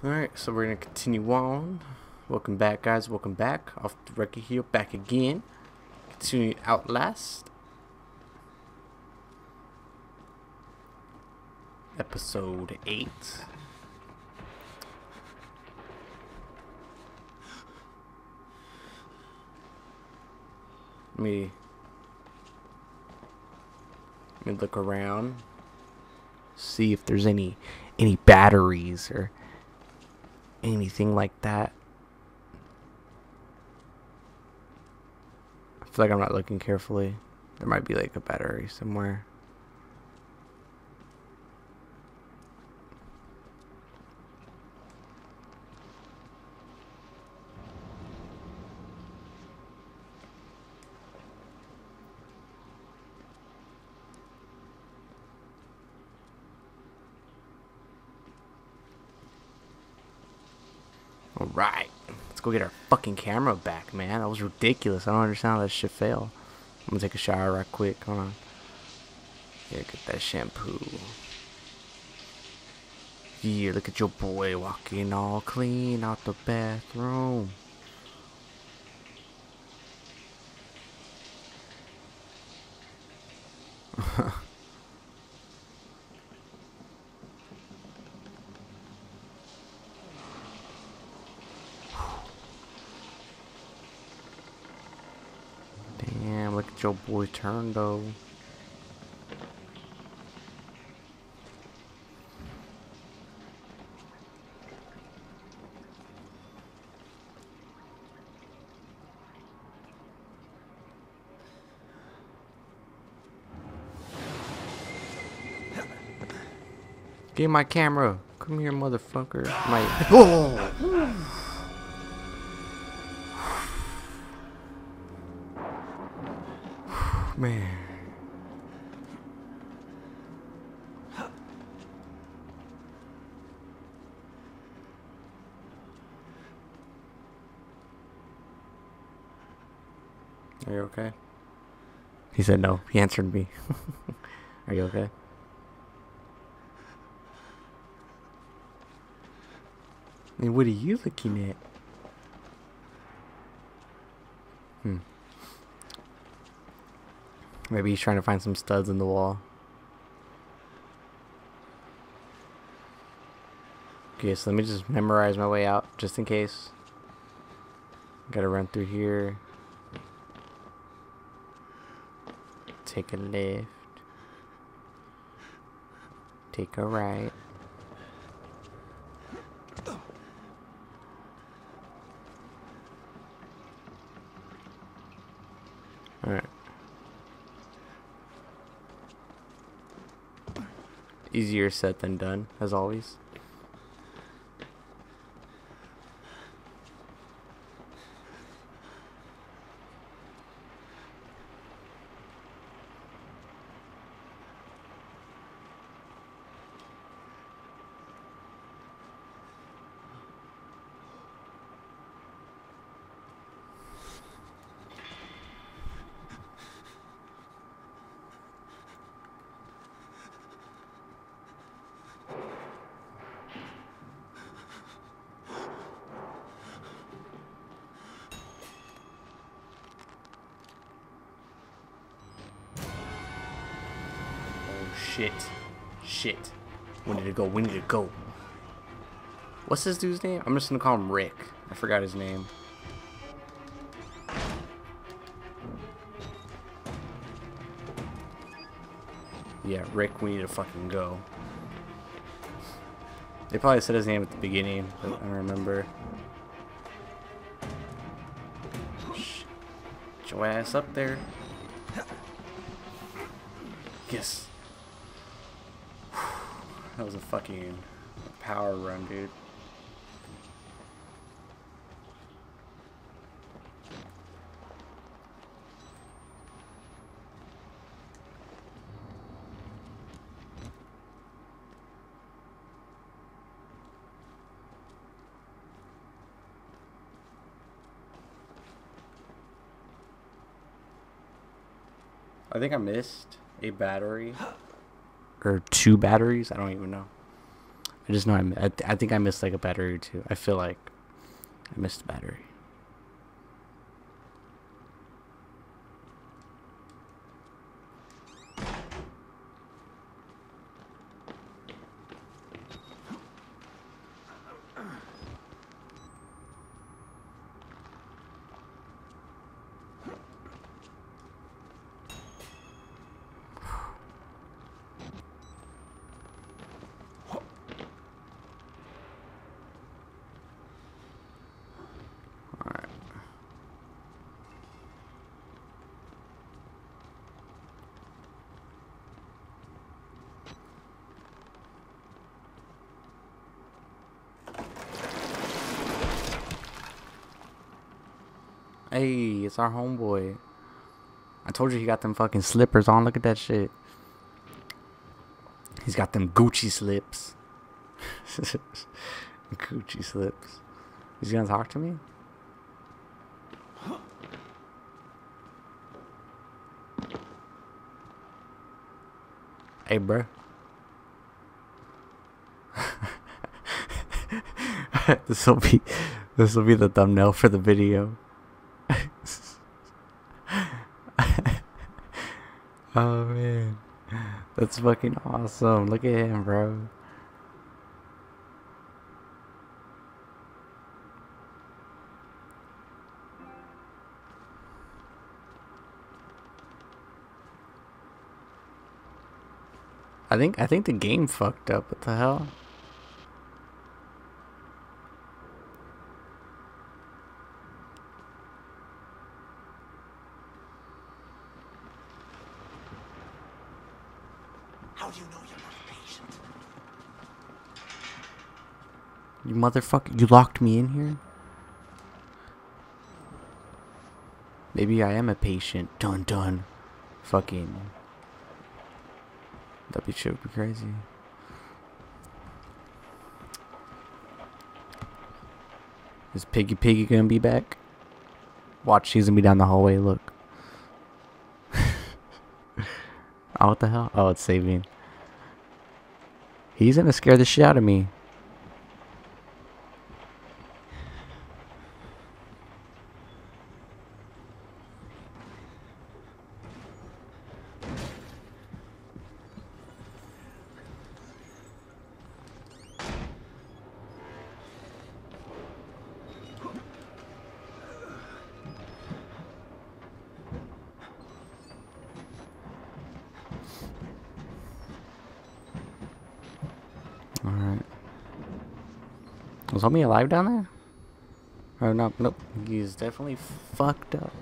Alright, so we're gonna continue on. Welcome back, guys. Welcome back. Off the record here, back again. Continuing Outlast. Episode 8. Let me look around. See if there's any batteries or anything like that. I feel like I'm not looking carefully. There might be like a battery somewhere. Alright, let's go get our fucking camera back, man. That was ridiculous. I don't understand how that shit failed. I'm gonna take a shower right quick. Hold on. Yeah, get that shampoo. Yeah, look at your boy walking all clean out the bathroom. Damn, look at your boy turn though. Get my camera. Come here, motherfucker. My oh. Man. Are you okay? He said no. He answered me. Are you okay? I mean, what are you looking at? Maybe he's trying to find some studs in the wall. Okay, so let me just memorize my way out, just in case. Gotta run through here. Take a left. Take a right. Alright. Easier said than done, as always. Shit. Shit. We need to go. We need to go. What's this dude's name? I'm just gonna call him Rick. I forgot his name. Yeah, Rick, we need to fucking go. They probably said his name at the beginning, but I don't remember. Shh. Get your ass up there. Yes. That was a fucking power run, dude. I think I missed a battery. Or 2 batteries, I don't even know. I just know I think I missed like a battery or two. I feel like I missed a battery. Hey, it's our homeboy. I told you he got them fucking slippers on. Look at that shit. He's got them Gucci slips. Gucci slips. He's gonna talk to me? Hey, bro. this will be the thumbnail for the video. Oh man, that's fucking awesome. Look at him, bro. I think the game fucked up. What the hell? How do you know you're not a patient? You motherfucker! You locked me in here. Maybe I am a patient. Dun dun. Fucking. That'd be shit would be crazy. Is Piggy gonna be back? Watch, she's gonna be down the hallway. Look. Oh, what the hell? Oh, it's saving. He's gonna scare the shit out of me. Alright. Was homie alive down there? Oh, no, nope. He's definitely fucked up.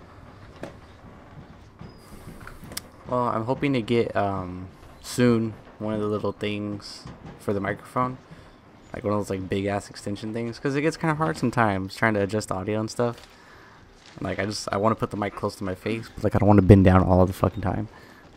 Well, I'm hoping to get, soon, one of the little things for the microphone. Like one of those, like, big-ass extension things. Because it gets kind of hard sometimes trying to adjust the audio and stuff. And, like, I want to put the mic close to my face. But, like, I don't want to bend down all the fucking time.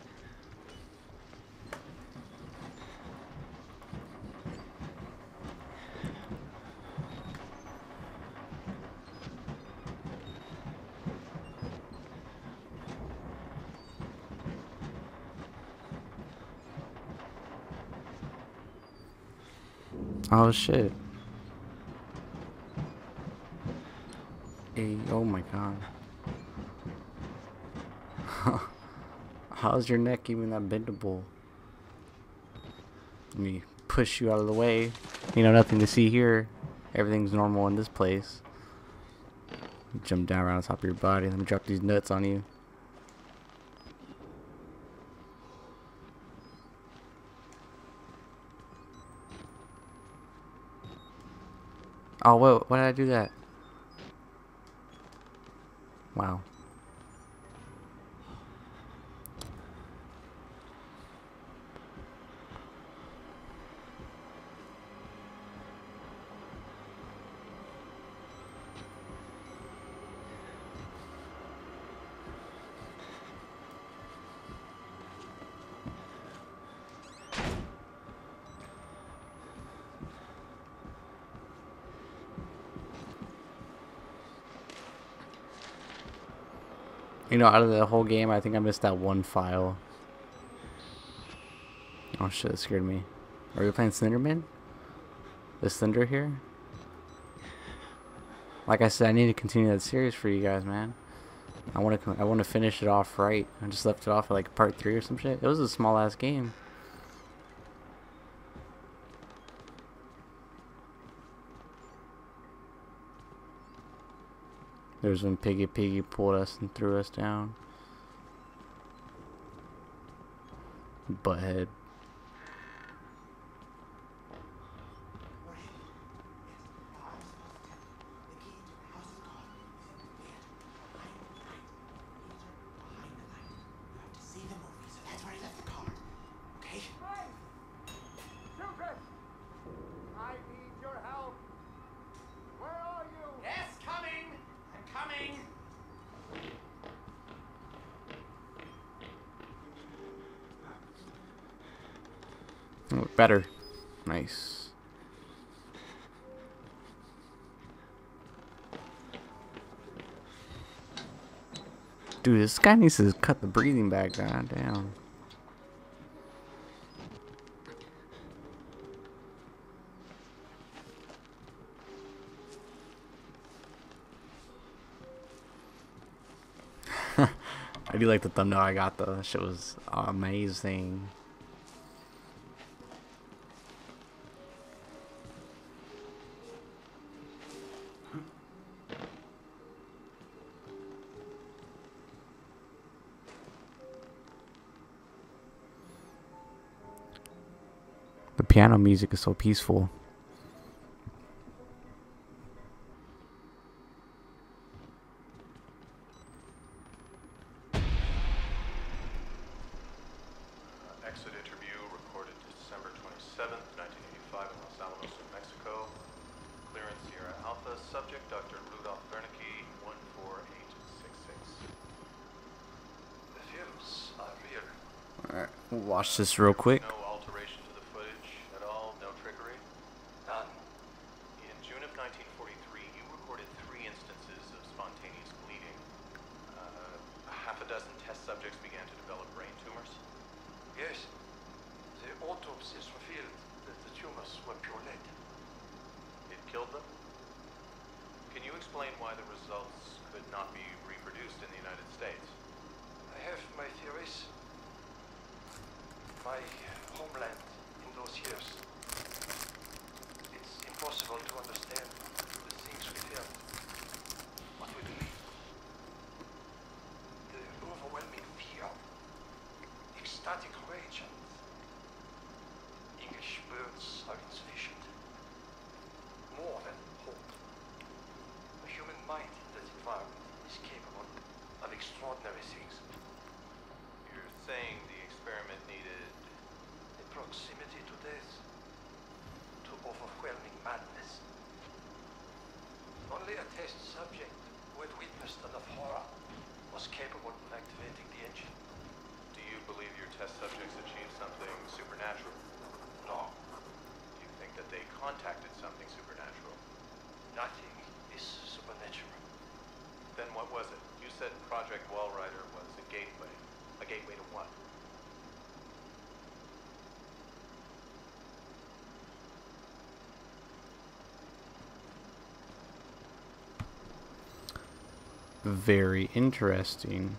Oh shit. Hey, oh my god. How's your neck even that bendable? Let me push you out of the way. You know, nothing to see here. Everything's normal in this place. Jump down around the top of your body. Let me drop these nuts on you. Oh, why did I do that? Wow. You know, out of the whole game, I think I missed that one file. Oh shit, that scared me. Are we playing Slenderman? this thunder here. Like I said, I need to continue that series for you guys, man. I want to finish it off right. I just left it off at like part 3 or some shit. It was a small ass game. There's when Piggy pulled us and threw us down. Butthead. Oh, better. Nice. Dude, this guy needs to cut the breathing back down. Damn. I do like the thumbnail I got though. That shit was amazing. The piano music is so peaceful. Exit interview recorded December 27th, 1985 in Los Alamos, New Mexico. Clearance Sierra Alpha. Subject Dr. Rudolph Wernicke, 14866. The fumes are real. Alright, we'll watch this real quick. No alteration to the footage at all? No trickery? None. In June of 1943, you recorded 3 instances of spontaneous bleeding. Half a dozen test subjects began to develop brain tumors. Yes. The autopsies revealed that the tumors were pure lead. It killed them? Can you explain why the results could not be reproduced in the United States? I have my theories. My homeland in those years. It's impossible to understand the things we felt. What we believe. The overwhelming fear. Ecstatic rage and English words are insufficient. More than hope. The human mind in that environment is capable of extraordinary things. You're saying the experiment needed... A proximity to death, to overwhelming madness. Only a test subject who had witnessed enough horror was capable of activating the engine. Do you believe your test subjects achieved something supernatural? No, Do you think that they contacted something supernatural? nothing is supernatural. Then what was it? You said Project Wallrider was a gateway. A gateway to what? Very interesting.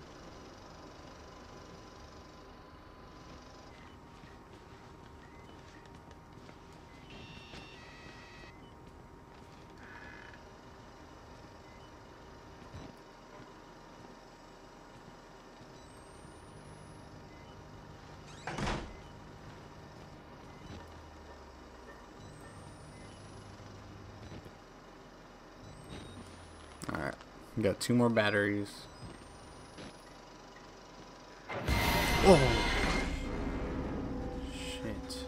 Alright, we got 2 more batteries. Oh! Shit.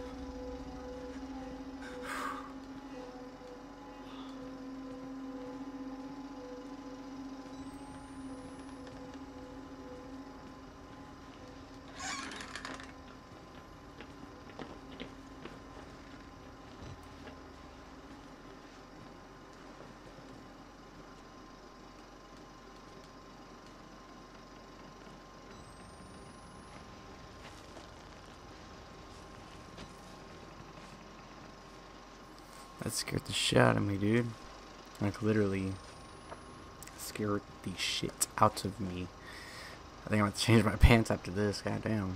That scared the shit out of me, dude. Like, literally scared the shit out of me. I think I'm gonna change my pants after this, goddamn.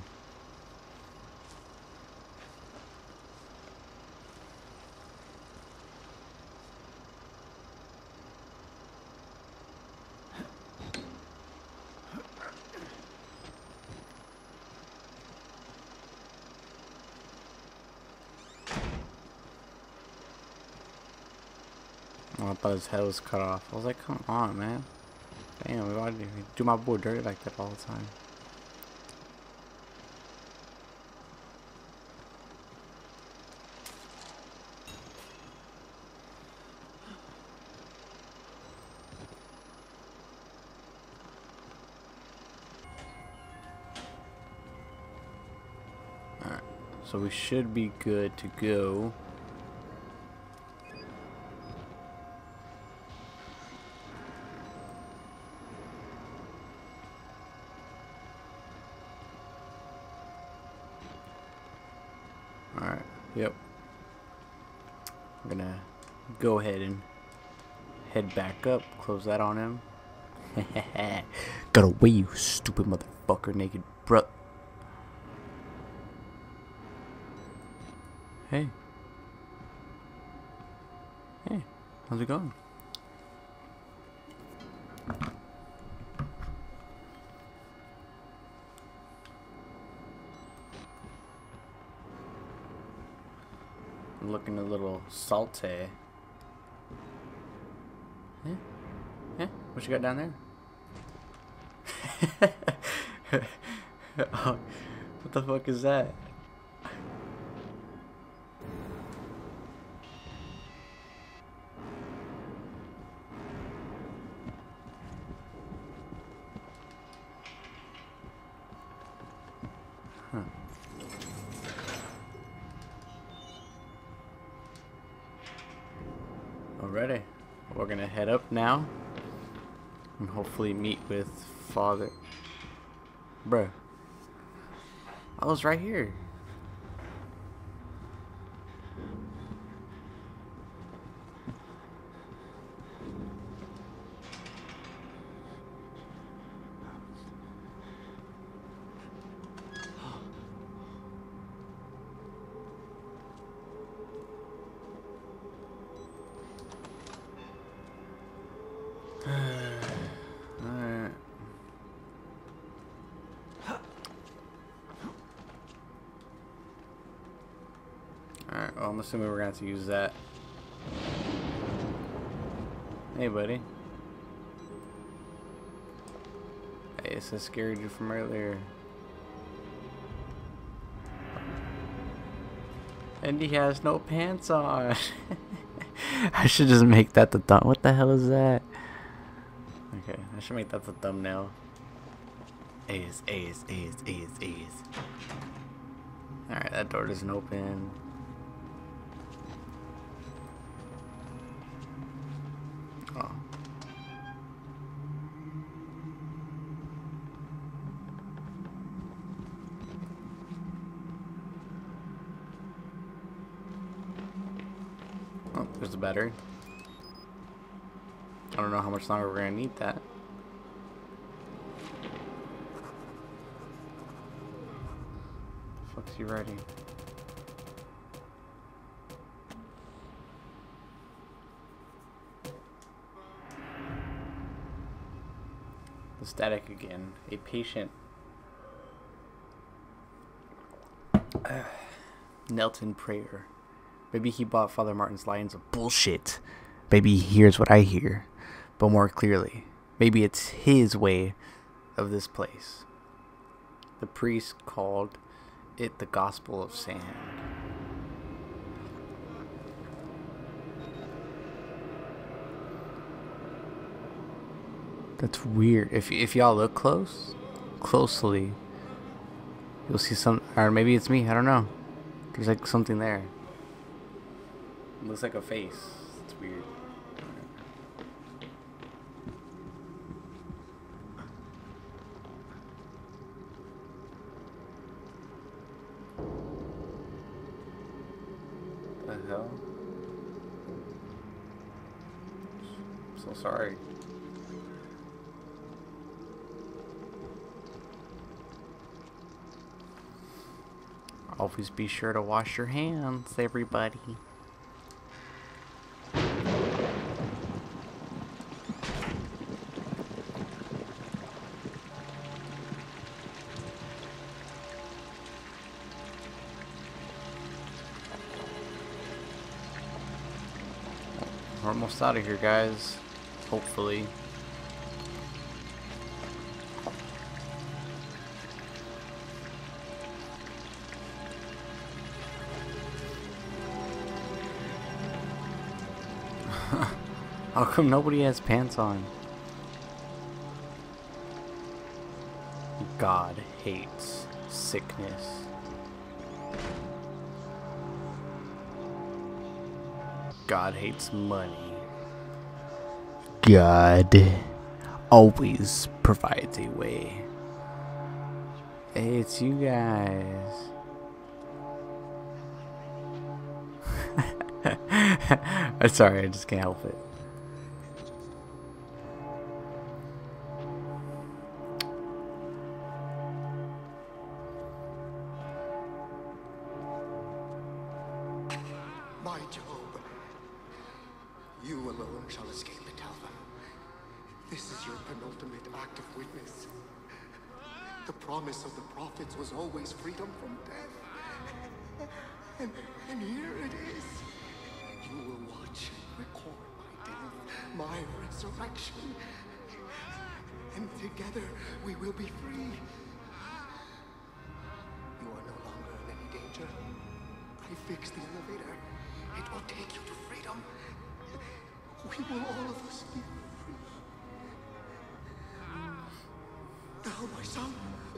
Oh, I thought his head was cut off. I was like, come on, man. Damn, why do you do my boy dirty like that all the time? Alright, so we should be good to go. Alright, yep. I'm gonna go ahead and head back up, close that on him. Got away, you stupid motherfucker, naked bro. Hey. Hey, how's it going? I'm looking a little salty. Eh? Eh? What you got down there? Oh, what the fuck is that? Huh. Alrighty, we're gonna head up now and hopefully meet with Father. Bruh, I was right here. Alright. Alright, well, I'm assuming we're going to have to use that. Hey, buddy. Hey, it's a scary dude from earlier. And he has no pants on. I should just make that the thumb. What the hell is that? Okay, I should make that the thumbnail. A's. Alright, that door doesn't open. Oh. Oh, there's the battery. I don't know how much longer we're gonna need that. The fuck's he writing? The static again. A patient knelt in prayer. Maybe he bought Father Martin's lines of bullshit. Maybe he hears what I hear, but more clearly. Maybe it's his way of this place. The priest called it the Gospel of Sand. That's weird. If y'all look closely, you'll see some, or maybe it's me, I don't know. There's like something there. It looks like a face. It's weird. The hell? So sorry. Always be sure to wash your hands, everybody. We're almost out of here, guys. Hopefully. How come nobody has pants on? God hates sickness. God hates money. God always provides a way. Hey, it's you guys. I'm sorry, I just can't help it. My Job, you alone shall escape it, Alpha. This is your penultimate act of witness. The promise of the prophets was always freedom from death. And here it is. You will watch and record my death, my resurrection. And together we will be free. You are no longer in any danger. I fixed the elevator. It will take you to freedom. We will all of us be free. Now, my son.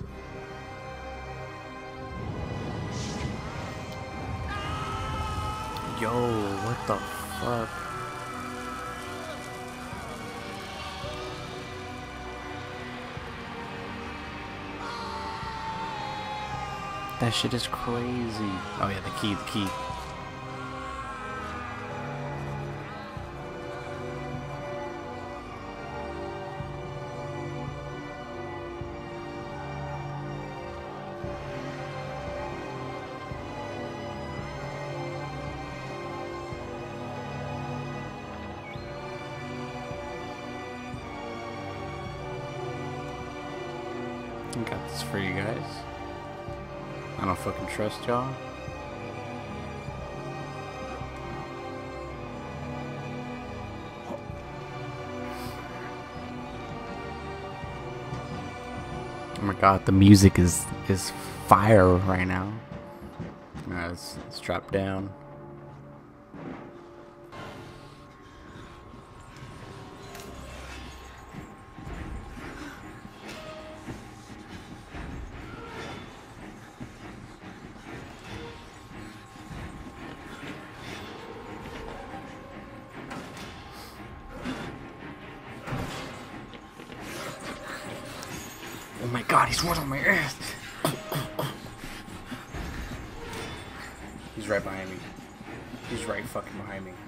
Yo, what the fuck? That shit is crazy. Oh yeah, the key. I got this for you guys. I don't fucking trust y'all. Oh my god, the music is fire right now. Alright, let's drop down. Oh my god, he's right on my ass. He's right behind me. He's right fucking behind me.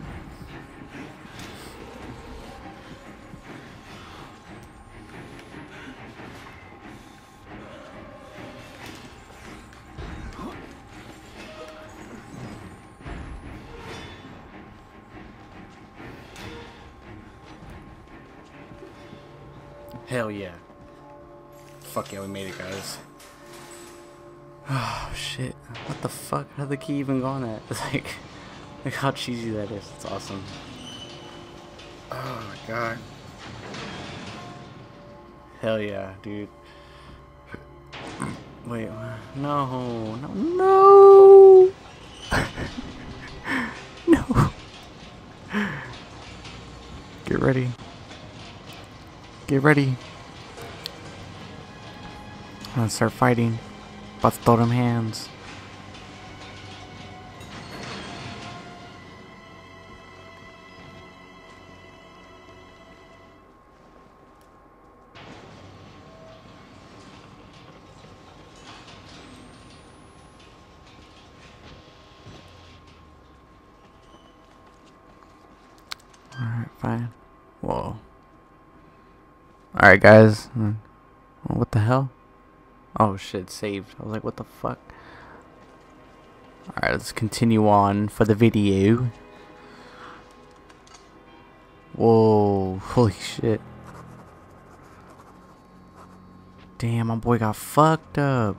Hell yeah. Fuck yeah, we made it, guys. Oh shit. What the fuck? How'd the key even go on that? It's like how cheesy that is. It's awesome. Oh my god. Hell yeah, dude. Wait, no. No. Get ready. Get ready. I'm gonna start fighting. About to throw them hands. Alright, fine. Whoa. Alright, guys. What the hell? Oh shit, saved. I was like, what the fuck? Alright, let's continue on for the video. Whoa, holy shit. Damn, my boy got fucked up.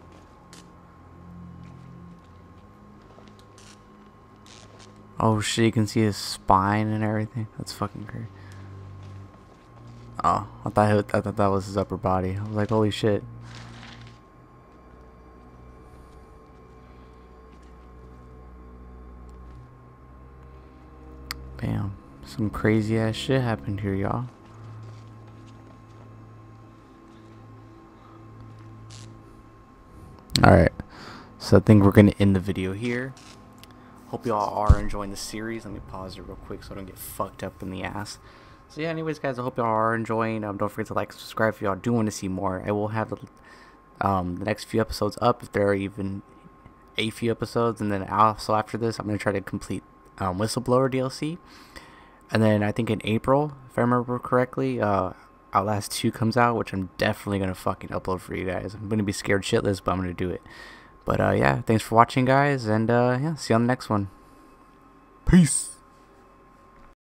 Oh shit, you can see his spine and everything. That's fucking crazy. Oh, I thought that was his upper body. I was like, holy shit. Damn, some crazy ass shit happened here, y'all. Alright, so I think we're gonna end the video here. Hope y'all are enjoying the series. Let me pause it real quick so I don't get fucked up in the ass. So yeah, anyways, guys, I hope y'all are enjoying. Don't forget to like and subscribe if y'all do want to see more. I will have the next few episodes up if there are even a few episodes, and then also after this, I'm gonna try to complete Whistleblower DLC. And then I think in April, if I remember correctly, Outlast 2 comes out, which I'm definitely gonna fucking upload for you guys. I'm gonna be scared shitless, but I'm gonna do it. But yeah, thanks for watching, guys, and yeah, see you on the next one. Peace.